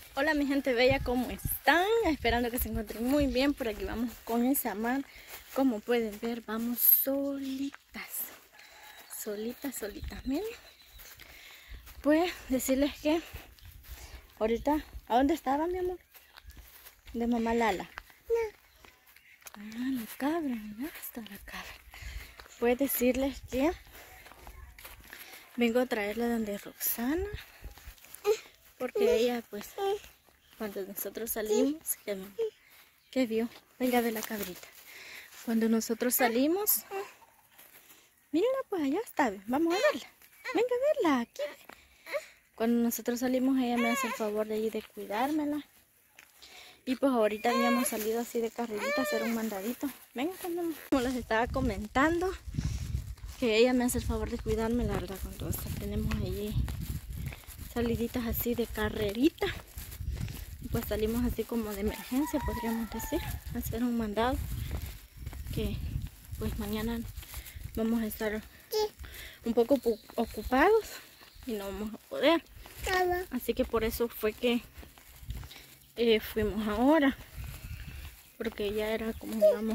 Hola mi gente bella, ¿cómo están? Esperando que se encuentren muy bien. Por aquí vamos con Isamar. Como pueden ver, vamos solitas. Solitas, miren. Pues decirles que ahorita, ¿a dónde estaba mi amor? De mamá Lala. Ah, la cabra, mira, está la cabra. Pues decirles que vengo a traerla donde Roxana. Porque ella pues, cuando nosotros salimos, ¿qué vio? Venga de la cabrita. Cuando nosotros salimos, mírenla pues allá está, vamos a verla. Venga a verla aquí. Cuando nosotros salimos ella me hace el favor de ir de cuidármela. Y pues ahorita habíamos salido así de carrerita a hacer un mandadito. Venga, como les estaba comentando, que ella me hace el favor de cuidarme, la verdad, cuando tenemos allí saliditas así de carrerita. Pues salimos así como de emergencia, podríamos decir, a hacer un mandado. Que pues mañana vamos a estar un poco ocupados y no vamos a poder. Así que por eso fue que fuimos ahora, porque ya era como digamos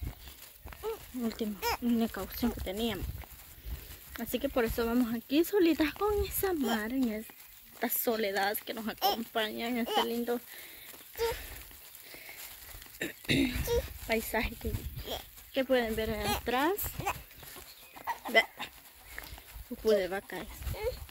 una caución que teníamos. Así que por eso vamos aquí solitas con Isamar en esta soledad que nos acompaña en este lindo paisaje que pueden ver ahí atrás. Pupú de vaca es.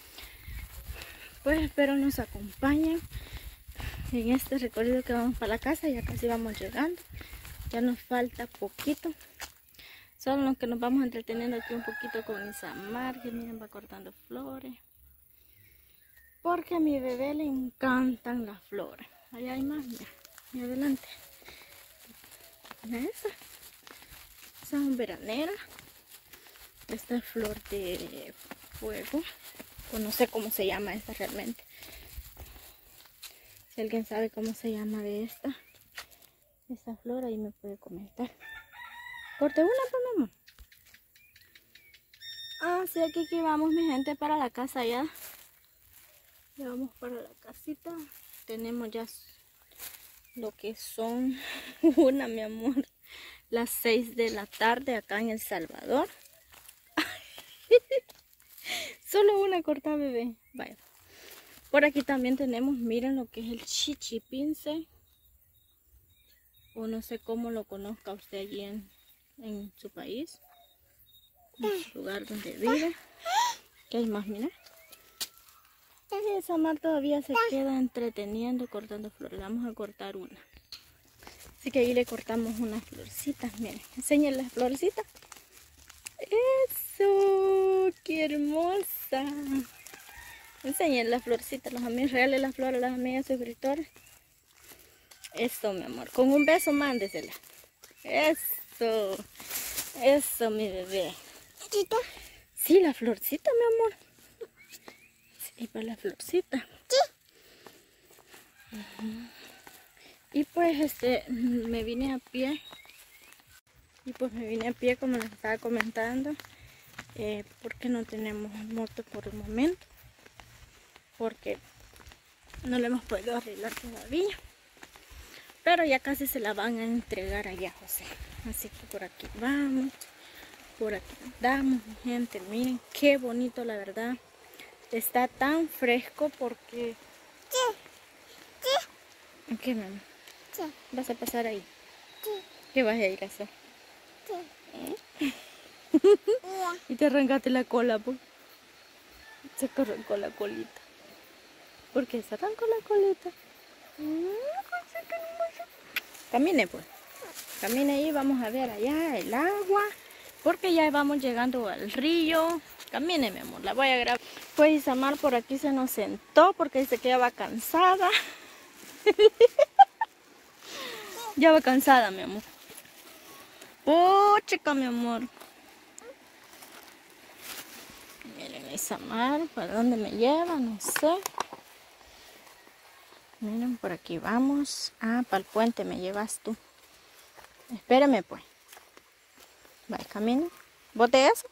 Pues espero nos acompañen en este recorrido que vamos para la casa. Ya casi vamos llegando, ya nos falta poquito, solo los que nos vamos entreteniendo aquí un poquito con Isamar, que miren, va cortando flores, porque a mi bebé le encantan las flores. Allá hay más, mira, y adelante, mira esa es un veranera. Esta es flor de fuego, pues no sé cómo se llama esta realmente. Si alguien sabe cómo se llama de esta flor, ahí me puede comentar. Corte una, pues, mi amor. Así que vamos, mi gente, para la casa ya. Ya vamos para la casita. Tenemos ya lo que son mi amor, las 6 de la tarde acá en El Salvador. Solo una corta, bebé. Vaya. Por aquí también tenemos, miren lo que es el chichipince. O no sé cómo lo conozca usted allí en su país. En su lugar donde vive. ¿Qué hay más? Mira. Y Isamar todavía se queda entreteniendo cortando flores. Vamos a cortar una. Así que ahí le cortamos unas florcitas. Miren, enseñen las florcitas. ¡Eso! ¡Qué hermosa! Enseñen las florcitas, los amigos reales, las flores, las amigas suscriptores. Eso, mi amor. Con un beso, mándesela. Eso. Eso, mi bebé. Sí, la florcita, mi amor. Sí, para la florcita. Y pues me vine a pie. Y pues me vine a pie, como les estaba comentando. Porque no tenemos moto por el momento. Porque no le hemos podido arreglar todavía. Pero ya casi se la van a entregar allá, José. Así que por aquí vamos. Por aquí andamos, mi gente. Miren qué bonito, la verdad. Está tan fresco porque... ¿Qué, mamá? ¿Vas a pasar ahí? ¿Qué vas a ir a hacer? Y te arrancaste la cola, pues. Se arrancó la colita. ¿Por qué se arrancó la colita? Camine, pues. Camine ahí, vamos a ver allá el agua. Porque ya vamos llegando al río. Camine, mi amor, la voy a grabar. Pues Isamar por aquí se nos sentó porque dice que ya va cansada. Ya va cansada, mi amor. Oh, chica, mi amor. Miren, Isamar, ¿para dónde me lleva? No sé. Miren, por aquí vamos. Ah, para el puente me llevas tú. Espérame, pues. Vaya, camine. ¿Bote eso?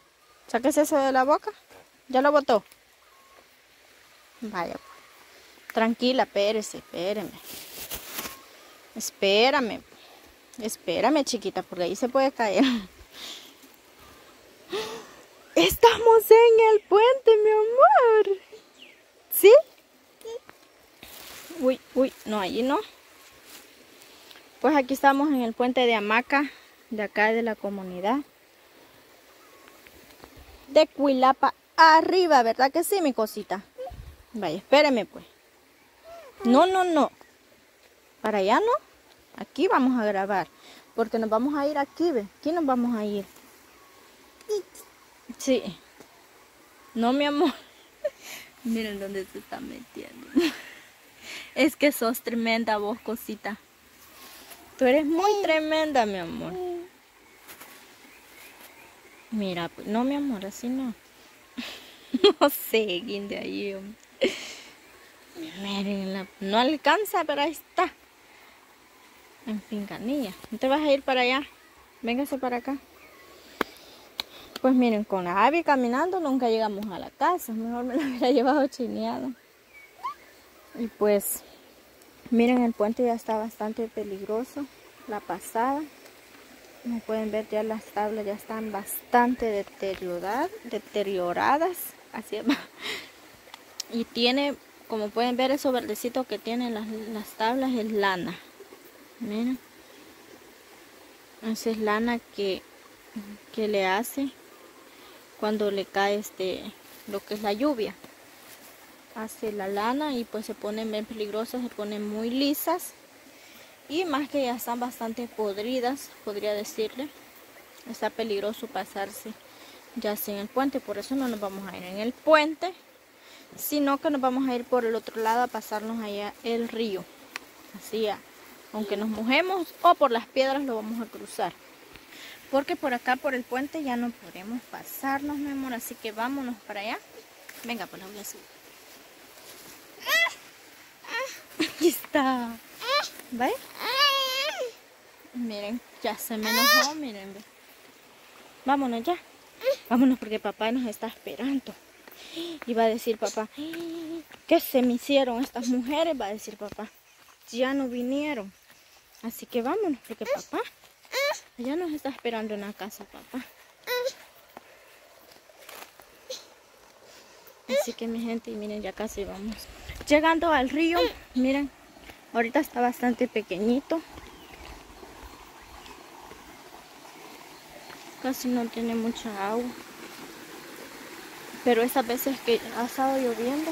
¿Sáquese eso de la boca? ¿Ya lo botó? Vaya, pues. Tranquila, espérame. Espérame, chiquita, porque ahí se puede caer. Estamos en el puente, mi amor. ¿Sí? Uy, no, allí no. Pues aquí estamos en el puente de hamaca, de acá de la comunidad de Cuilapa, arriba, ¿verdad que sí, mi cosita? Vaya, espéreme pues. No. Para allá no. Aquí vamos a grabar. Porque nos vamos a ir aquí, ¿ve? Aquí nos vamos a ir. Sí. No, mi amor. Miren dónde se está metiendo. Es que sos tremenda vos, cosita. Tú eres muy tremenda, mi amor. Mira, pues, no, mi amor, así no. No sé, guinde ahí, hombre. Miren, no alcanza, pero ahí está. En Pincanilla. ¿No te vas a ir para allá? Véngase para acá. Pues miren, con la Abby caminando nunca llegamos a la casa. Mejor me la hubiera llevado chineado. Y pues, miren, el puente ya está bastante peligroso. La pasada. Como pueden ver, ya las tablas ya están bastante deterioradas. Así es. Y tiene, como pueden ver, eso verdecito que tienen las tablas es lana. Miren. Esa es lana que le hace cuando le cae lo que es la lluvia. Hace la lana y pues se ponen bien peligrosas, se ponen muy lisas. Y más que ya están bastante podridas, podría decirle. Está peligroso pasarse ya sin el puente. Por eso no nos vamos a ir en el puente, sino que nos vamos a ir por el otro lado a pasarnos allá el río. Así ya, aunque nos mojemos o por las piedras lo vamos a cruzar. Porque por acá, por el puente, ya no podemos pasarnos, mi amor. Así que vámonos para allá. Venga, pues la voy a subir. Aquí está. ¿Ve? Miren, ya se me enojó, miren. ¿Ve? Vámonos ya. Vámonos porque papá nos está esperando. Y va a decir papá, ¿qué se me hicieron estas mujeres? Va a decir papá, ya no vinieron. Así que vámonos porque papá ya nos está esperando en la casa, papá. Así que mi gente, miren, ya casi vamos. Llegando al río, miren, ahorita está bastante pequeñito. Casi no tiene mucha agua. Pero esas veces que ha estado lloviendo,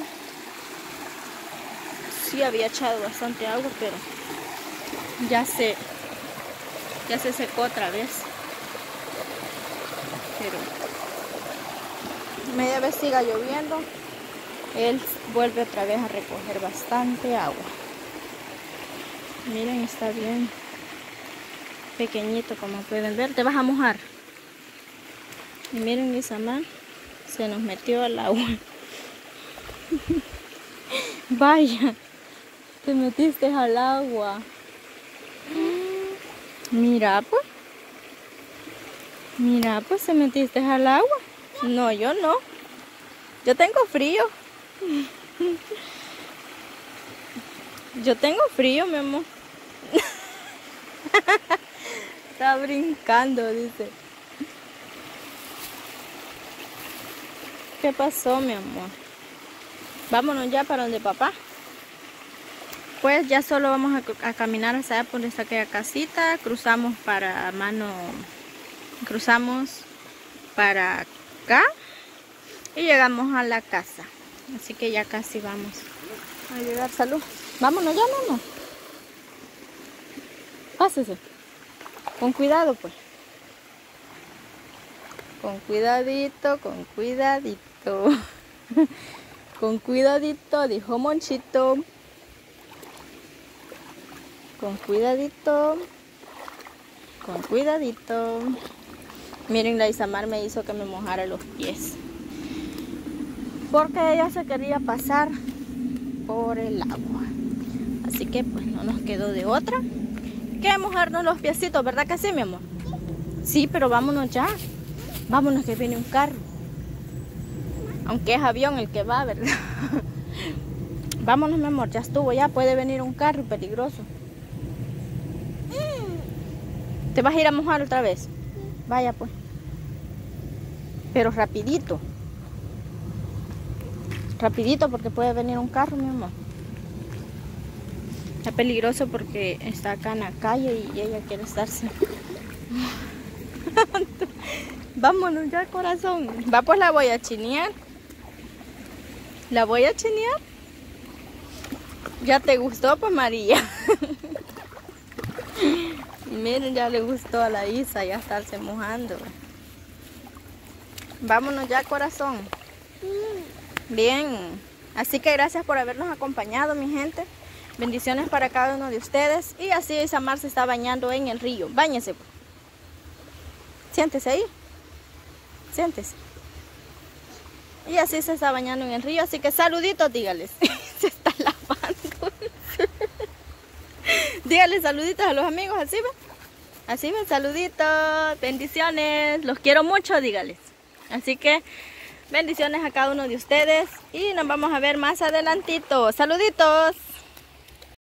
sí había echado bastante agua, pero ya se secó otra vez. Pero media vez siga lloviendo, él vuelve otra vez a recoger bastante agua. Miren, está bien pequeñito, como pueden ver. Te vas a mojar. Y miren, Isamar se nos metió al agua. Vaya, te metiste al agua. Mira, pues se metiste al agua. No, yo no. Yo tengo frío. Yo tengo frío, mi amor. Está brincando, dice. ¿Qué pasó, mi amor? Vámonos ya para donde papá. Pues ya solo vamos a caminar hacia allá por esta aquella casita. Cruzamos para acá y llegamos a la casa. Así que ya casi vamos a llegar. Salud. Vámonos ya, no. Pásese. Con cuidado, pues. Con cuidadito, con cuidadito. Con cuidadito, dijo Monchito. Con cuidadito. Con cuidadito. Miren, la Isamar me hizo que me mojara los pies. Porque ella se quería pasar por el agua. Así que pues no nos quedó de otra que mojarnos los piecitos, ¿verdad que sí, mi amor? Sí, pero vámonos ya. Vámonos que viene un carro. Aunque es avión el que va, ¿verdad? Vámonos, mi amor, ya estuvo, ya puede venir un carro peligroso. ¿Te vas a ir a mojar otra vez? Vaya pues. Pero rapidito. Rapidito porque puede venir un carro, mi amor. Está peligroso porque está acá en la calle y ella quiere estarse. Vámonos ya, corazón. Va, pues la voy a chinear. La voy a chinear. ¿Ya te gustó, pues, María? Miren, ya le gustó a la Isa ya estarse mojando. Vámonos ya, corazón. Bien. Así que gracias por habernos acompañado, mi gente. Bendiciones para cada uno de ustedes. Y así Isamar se está bañando en el río. Báñese. Siéntese ahí. Siéntese. Y así se está bañando en el río. Así que saluditos, dígales. Se está lavando. Dígales saluditos a los amigos. Así ven. Así ven, saluditos. Bendiciones. Los quiero mucho, dígales. Así que bendiciones a cada uno de ustedes. Y nos vamos a ver más adelantito. Saluditos.